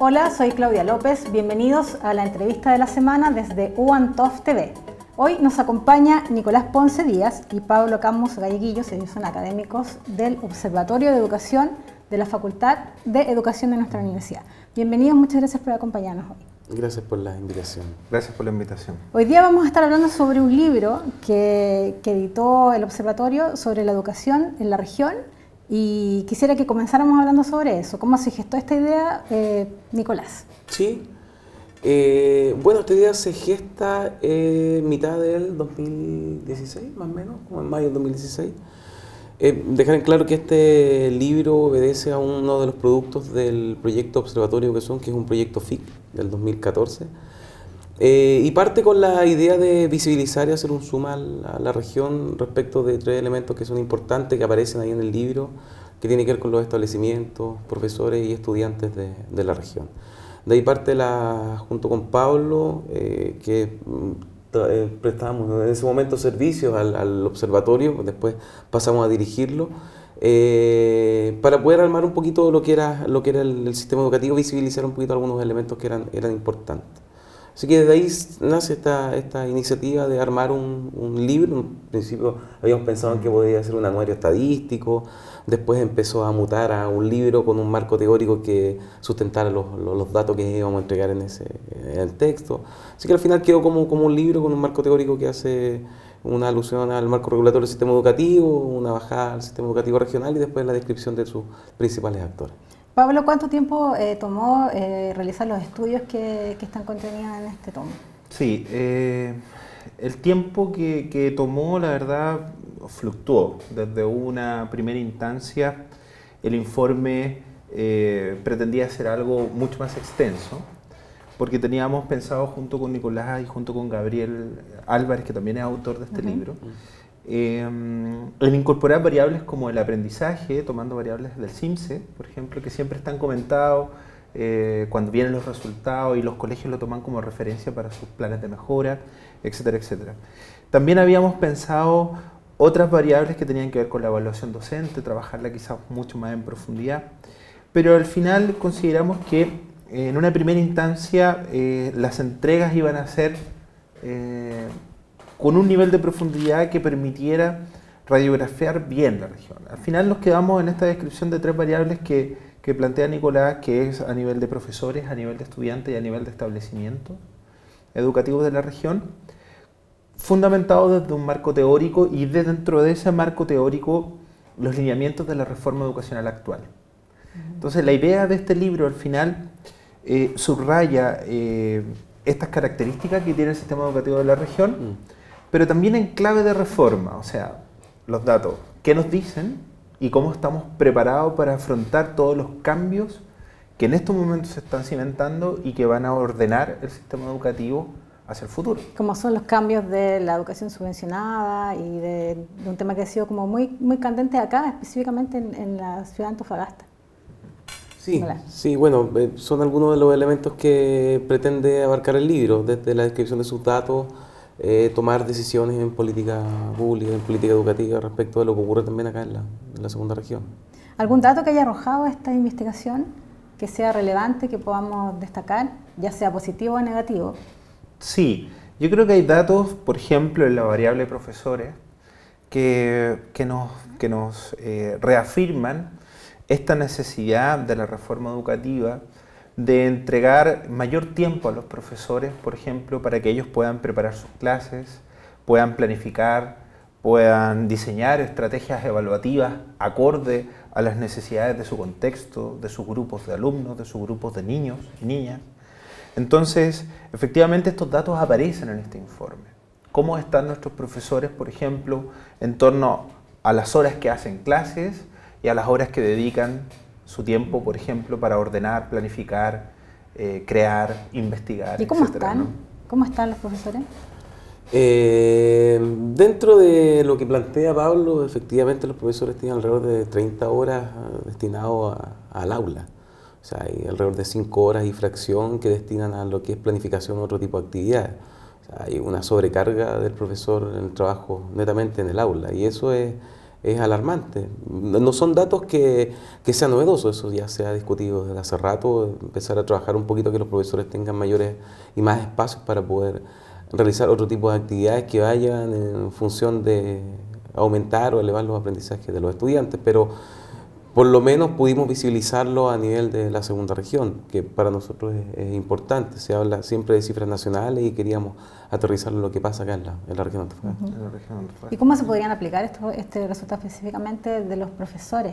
Hola, soy Claudia López. Bienvenidos a la entrevista de la semana desde UANTOF TV. Hoy nos acompaña Nicolás Ponce Díaz y Pablo Camus Galleguillos, ellos son académicos del Observatorio de Educación de la Facultad de Educación de nuestra universidad. Bienvenidos, muchas gracias por acompañarnos hoy. Gracias por la invitación. Gracias por la invitación. Hoy día vamos a estar hablando sobre un libro que editó el Observatorio sobre la educación en la región y quisiera que comenzáramos hablando sobre eso. ¿Cómo se gestó esta idea, Nicolás? Sí, bueno, esta idea se gesta mitad del 2016, más o menos, como en mayo del 2016. Dejar en claro que este libro obedece a uno de los productos del proyecto Observatorio de Educación, que es un proyecto FIC del 2014, y parte con la idea de visibilizar y hacer un zoom a la región respecto de tres elementos que son importantes, que aparecen ahí en el libro, que tiene que ver con los establecimientos, profesores y estudiantes de la región. De ahí parte junto con Pablo, que prestábamos en ese momento servicios al observatorio, después pasamos a dirigirlo, para poder armar un poquito lo que era el sistema educativo, visibilizar un poquito algunos elementos que eran importantes. Así que desde ahí nace esta iniciativa de armar un libro. En principio habíamos pensado en que podía ser un anuario estadístico, después empezó a mutar a un libro con un marco teórico que sustentara los datos que íbamos a entregar en el texto. Así que al final quedó como un libro con un marco teórico que hace una alusión al marco regulatorio del sistema educativo, una bajada al sistema educativo regional y después la descripción de sus principales actores. Pablo, ¿cuánto tiempo tomó realizar los estudios que están contenidos en este tomo? Sí, el tiempo que tomó, la verdad, fluctuó. Desde una primera instancia, el informe pretendía ser algo mucho más extenso, porque teníamos pensado junto con Nicolás y junto con Gabriel Álvarez, que también es autor de este libro, en incorporar variables como el aprendizaje, tomando variables del CIMSE, por ejemplo, que siempre están comentados cuando vienen los resultados y los colegios lo toman como referencia para sus planes de mejora, etcétera, etcétera. También habíamos pensado otras variables que tenían que ver con la evaluación docente, trabajarla quizás mucho más en profundidad, pero al final consideramos que en una primera instancia las entregas iban a ser con un nivel de profundidad que permitiera radiografiar bien la región. Al final nos quedamos en esta descripción de tres variables que plantea Nicolás, que es a nivel de profesores, a nivel de estudiantes y a nivel de establecimientos educativos de la región, fundamentado desde un marco teórico y dentro de ese marco teórico los lineamientos de la reforma educacional actual. Entonces la idea de este libro al final subraya estas características que tiene el sistema educativo de la región, pero también en clave de reforma, o sea, los datos, qué nos dicen y cómo estamos preparados para afrontar todos los cambios que en estos momentos se están cimentando y que van a ordenar el sistema educativo hacia el futuro. Como son los cambios de la educación subvencionada y de un tema que ha sido como muy candente acá, específicamente en la ciudad de Antofagasta. Sí, bueno, son algunos de los elementos que pretende abarcar el libro, desde la descripción de sus datos, tomar decisiones en política pública, en política educativa respecto de lo que ocurre también acá en la segunda región. ¿Algún dato que haya arrojado esta investigación que sea relevante, que podamos destacar, ya sea positivo o negativo? Sí, yo creo que hay datos, por ejemplo, en la variable profesores, que nos reafirman esta necesidad de la reforma educativa de entregar mayor tiempo a los profesores, por ejemplo, para que ellos puedan preparar sus clases, puedan planificar, puedan diseñar estrategias evaluativas acorde a las necesidades de su contexto, de sus grupos de alumnos, de sus grupos de niños y niñas. Entonces, efectivamente estos datos aparecen en este informe. ¿Cómo están nuestros profesores, por ejemplo, en torno a las horas que hacen clases y a las horas que dedican su tiempo, por ejemplo, para ordenar, planificar, crear, investigar, ¿Y cómo etcétera, están? ¿no? ¿Cómo están los profesores? Dentro de lo que plantea Pablo, efectivamente los profesores tienen alrededor de 30 horas destinados al aula. O sea, hay alrededor de 5 horas y fracción que destinan a lo que es planificación o otro tipo de actividades. O sea, hay una sobrecarga del profesor en el trabajo netamente en el aula y eso es es alarmante. No son datos que sean novedosos, eso ya se ha discutido desde hace rato, empezar a trabajar un poquito que los profesores tengan mayores y más espacios para poder realizar otro tipo de actividades que vayan en función de aumentar o elevar los aprendizajes de los estudiantes, pero por lo menos pudimos visibilizarlo a nivel de la segunda región, que para nosotros es importante. Se habla siempre de cifras nacionales y queríamos aterrizar lo que pasa acá en la región de Antofagasta. ¿Y cómo se podrían aplicar este resultado específicamente de los profesores?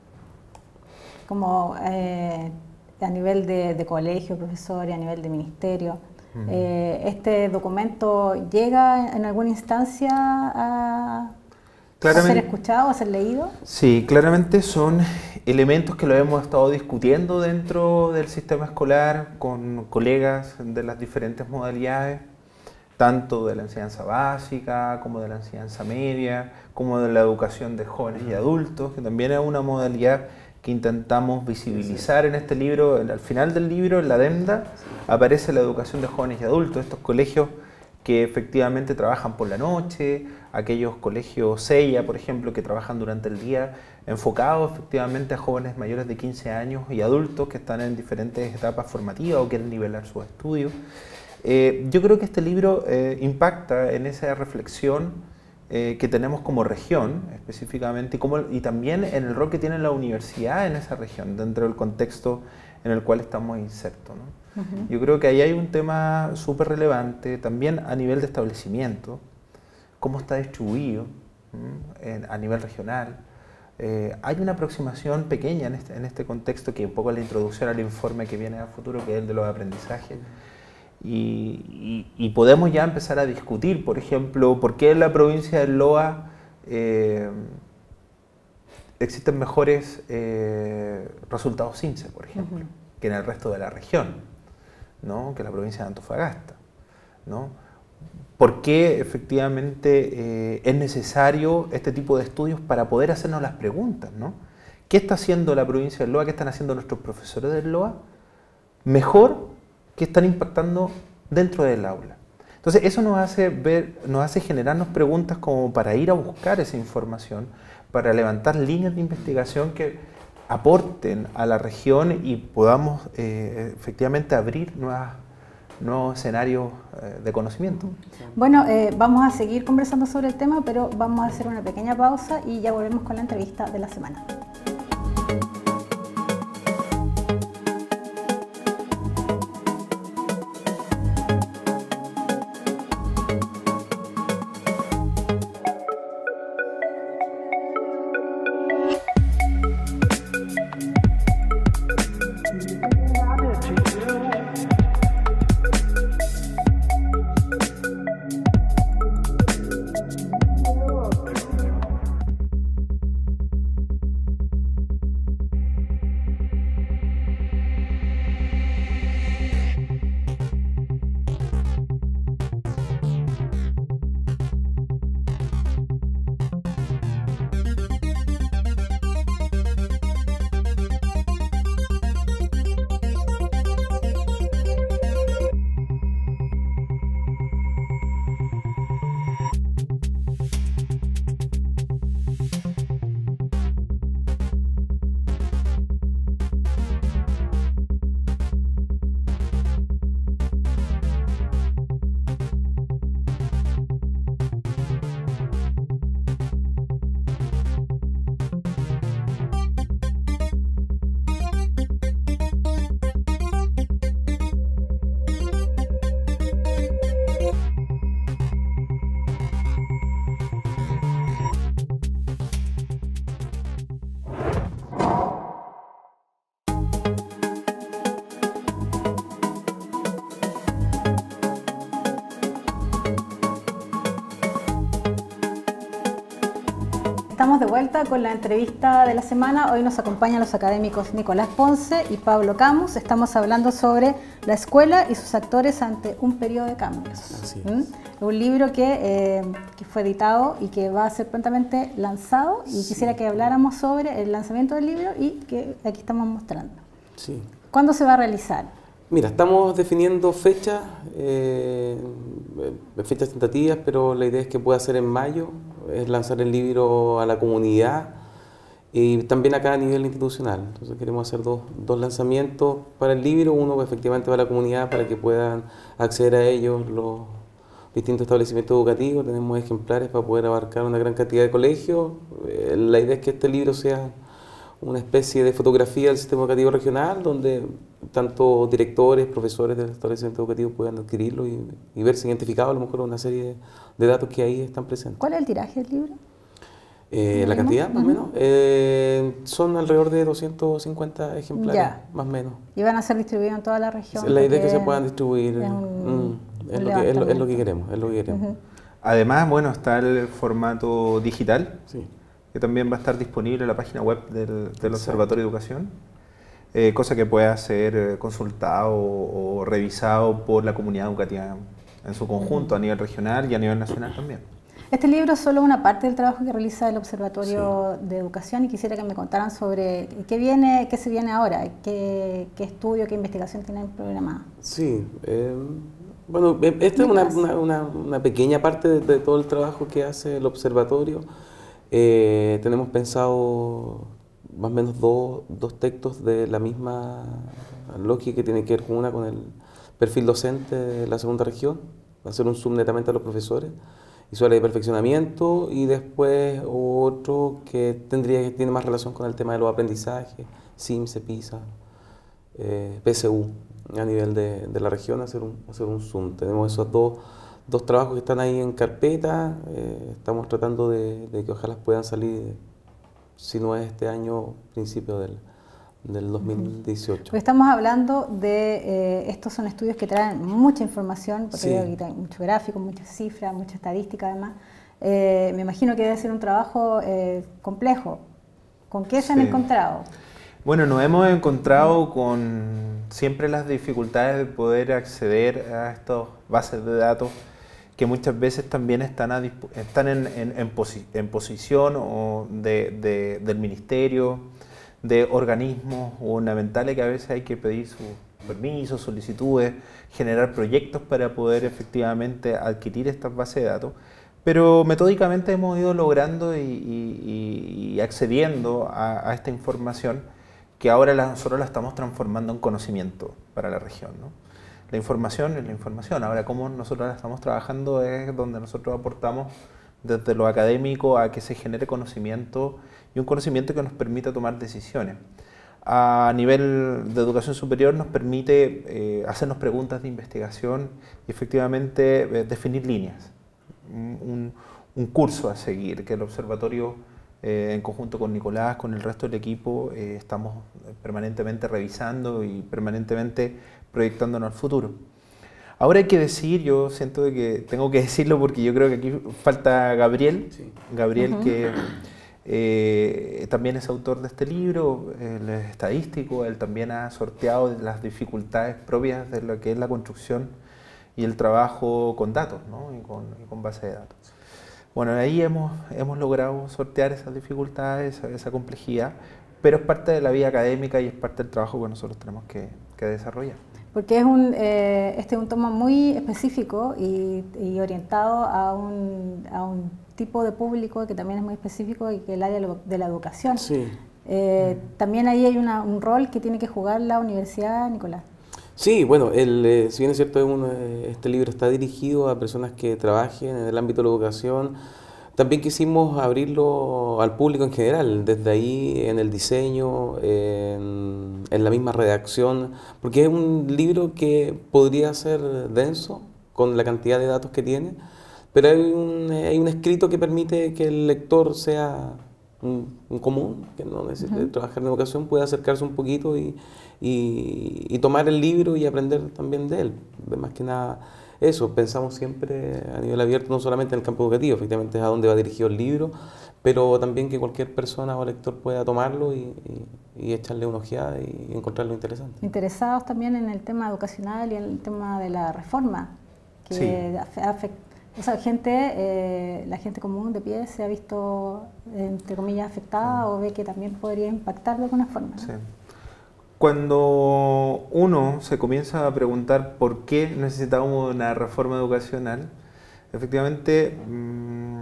Como a nivel de colegio, profesores, a nivel de ministerio. ¿Este documento llega en alguna instancia a ser escuchado, a ser leído? Sí, claramente son elementos que lo hemos estado discutiendo dentro del sistema escolar con colegas de las diferentes modalidades, tanto de la enseñanza básica como de la enseñanza media, como de la educación de jóvenes y adultos, que también es una modalidad que intentamos visibilizar en este libro. Al final del libro, en la adenda, aparece la educación de jóvenes y adultos, estos colegios que efectivamente trabajan por la noche, aquellos colegios SEIA, por ejemplo, que trabajan durante el día, enfocados efectivamente a jóvenes mayores de 15 años y adultos que están en diferentes etapas formativas o quieren nivelar sus estudios. Yo creo que este libro impacta en esa reflexión que tenemos como región específicamente y también en el rol que tiene la universidad en esa región, dentro del contexto en el cual estamos insertos, ¿no? Yo creo que ahí hay un tema súper relevante, también a nivel de establecimiento, cómo está distribuido a nivel regional. Hay una aproximación pequeña en este contexto, que un poco es la introducción al informe que viene a futuro, que es el de los aprendizajes. Y podemos ya empezar a discutir, por ejemplo, por qué en la provincia del Loa existen mejores resultados CINCE, por ejemplo, que en el resto de la región, ¿no? Que en la provincia de Antofagasta, ¿no? ¿Por qué efectivamente es necesario este tipo de estudios para poder hacernos las preguntas, ¿no? ¿Qué está haciendo la provincia del Loa? ¿Qué están haciendo nuestros profesores del Loa? Mejor que están impactando dentro del aula. Entonces eso nos hace generarnos preguntas como para ir a buscar esa información, para levantar líneas de investigación que aporten a la región y podamos efectivamente abrir nuevos escenarios de conocimiento. Bueno, vamos a seguir conversando sobre el tema, pero vamos a hacer una pequeña pausa y ya volvemos con la entrevista de la semana. Estamos de vuelta con la entrevista de la semana. Hoy nos acompañan los académicos Nicolás Ponce y Pablo Camus. Estamos hablando sobre la escuela y sus actores ante un periodo de cambios. Así es. Un libro que fue editado y que va a ser prontamente lanzado. Y quisiera que habláramos sobre el lanzamiento del libro y que aquí estamos mostrando. Sí. ¿Cuándo se va a realizar? Mira, estamos definiendo fechas tentativas, pero la idea es que pueda ser en mayo. es lanzar el libro a la comunidad y también acá a nivel institucional. Entonces queremos hacer dos lanzamientos para el libro, uno efectivamente para la comunidad para que puedan acceder a ellos los distintos establecimientos educativos. Tenemos ejemplares para poder abarcar una gran cantidad de colegios. La idea es que este libro sea una especie de fotografía del sistema educativo regional, donde tanto directores, profesores del establecimiento educativo puedan adquirirlo y verse identificados a lo mejor una serie de datos que ahí están presentes. ¿Cuál es el tiraje del libro? La cantidad, más o menos, son alrededor de 250 ejemplares, Ya. más o menos. ¿Y van a ser distribuidos en toda la región? La idea es que se puedan distribuir, es lo que queremos, es lo que queremos. Además, bueno, está el formato digital, Sí. que también va a estar disponible en la página web del Observatorio de Educación, cosa que pueda ser consultado o revisado por la comunidad educativa en su conjunto, a nivel regional y a nivel nacional también. Este libro es solo una parte del trabajo que realiza el Observatorio de Educación y quisiera que me contaran sobre qué se viene ahora, qué estudio, qué investigación tienen programada. Sí, bueno, esta es una pequeña parte de todo el trabajo que hace el observatorio. Tenemos pensado más o menos dos textos de la misma lógica que tiene que ver con el perfil docente de la segunda región. Va a ser un zoom netamente a los profesores y su área de perfeccionamiento, y después otro que tiene más relación con el tema de los aprendizajes, CIMSE, PISA, PSU, a nivel de la región, hacer un zoom. Tenemos esos dos trabajos que están ahí en carpeta. Estamos tratando de que ojalá puedan salir, si no es este año, principio del 2018. Porque estamos hablando de, estos son estudios que traen mucha información, porque Sí. veo que traen mucho gráfico, muchas cifras, mucha estadística además. Me imagino que debe ser un trabajo complejo. ¿Con qué se han Sí. encontrado? Bueno, nos hemos encontrado con siempre las dificultades de poder acceder a estas bases de datos que muchas veces también están en posición del ministerio, de organismos gubernamentales que a veces hay que pedir sus permisos, solicitudes, generar proyectos para poder efectivamente adquirir estas bases de datos. Pero metódicamente hemos ido logrando y accediendo a esta información que ahora nosotros la estamos transformando en conocimiento para la región, ¿no? La información es la información. Ahora, cómo nosotros la estamos trabajando es donde nosotros aportamos desde lo académico a que se genere conocimiento, y un conocimiento que nos permita tomar decisiones. A nivel de educación superior nos permite hacernos preguntas de investigación y efectivamente definir líneas, un curso a seguir, que el observatorio en conjunto con Nicolás, con el resto del equipo, estamos permanentemente revisando y permanentemente proyectándonos al futuro. Ahora hay que decir, yo siento de que tengo que decirlo porque yo creo que aquí falta Gabriel, Sí. Gabriel que también es autor de este libro, él es estadístico, él también ha sorteado las dificultades propias de lo que es la construcción y el trabajo con datos, ¿no? y con base de datos. Bueno, ahí hemos logrado sortear esas dificultades, esa complejidad, pero es parte de la vida académica y es parte del trabajo que nosotros tenemos que desarrollar. Porque este es un tema muy específico y orientado a un tipo de público que también es muy específico y que es el área de la educación. Sí. También ahí hay un rol que tiene que jugar la universidad, Nicolás. Sí, bueno, si bien es cierto, este libro está dirigido a personas que trabajen en el ámbito de la educación, también quisimos abrirlo al público en general, desde ahí en el diseño, en la misma redacción, porque es un libro que podría ser denso con la cantidad de datos que tiene, pero hay un escrito que permite que el lector sea un común, que no necesite trabajar en educación, puede acercarse un poquito y tomar el libro y aprender también de él. Más que nada eso, pensamos siempre a nivel abierto, no solamente en el campo educativo, efectivamente es a donde va dirigido el libro, pero también que cualquier persona o lector pueda tomarlo y echarle una ojeada y encontrarlo interesante. Interesados también en el tema educacional y en el tema de la reforma, que Sí. afecta. O sea, la gente común de pie se ha visto, entre comillas, afectada o ve que también podría impactar de alguna forma, ¿no? Sí. Cuando uno se comienza a preguntar por qué necesitamos una reforma educacional, efectivamente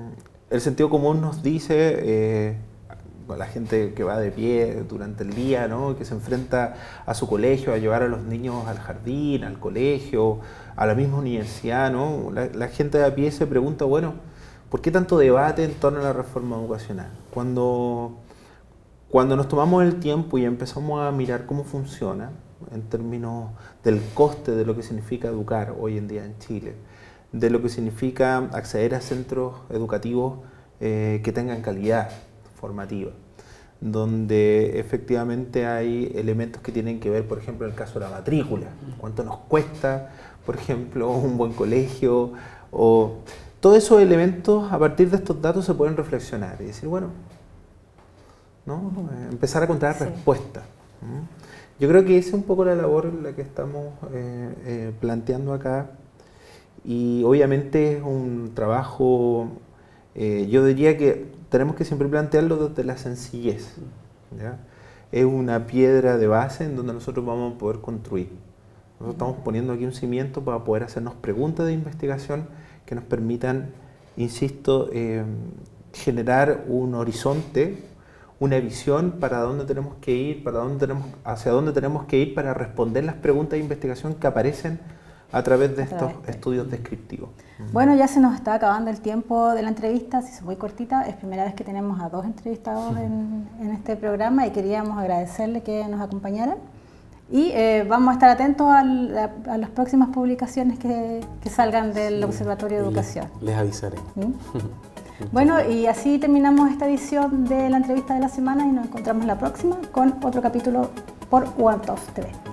el sentido común nos dice, la gente que va de pie durante el día, ¿no? Que se enfrenta a su colegio, a llevar a los niños al jardín, al colegio, a la misma universidad, ¿no? La gente de a pie se pregunta, bueno, ¿por qué tanto debate en torno a la reforma educacional? Cuando nos tomamos el tiempo y empezamos a mirar cómo funciona, en términos del coste de lo que significa educar hoy en día en Chile, de lo que significa acceder a centros educativos que tengan calidad formativa, donde efectivamente hay elementos que tienen que ver, por ejemplo, en el caso de la matrícula, cuánto nos cuesta, por ejemplo, un buen colegio, o todos esos elementos, a partir de estos datos se pueden reflexionar y decir, bueno, ¿no? Empezar a encontrar respuestas. Yo creo que esa es un poco la labor en la que estamos planteando acá, y obviamente es un trabajo, yo diría que tenemos que siempre plantearlo desde la sencillez, ¿ya? Es una piedra de base en donde nosotros vamos a poder construir. Nosotros estamos poniendo aquí un cimiento para poder hacernos preguntas de investigación que nos permitan, insisto, generar un horizonte, una visión para dónde tenemos que ir, hacia dónde tenemos que ir para responder las preguntas de investigación que aparecen a través de estos estudios descriptivos. Bueno, ya se nos está acabando el tiempo de la entrevista, si es muy cortita, es primera vez que tenemos a 2 entrevistados en este programa y queríamos agradecerle que nos acompañaran. Y vamos a estar atentos a las próximas publicaciones que salgan del Observatorio de Educación. Les avisaré. Bueno, y así terminamos esta edición de la entrevista de la semana y nos encontramos la próxima con otro capítulo por UANTOF TV.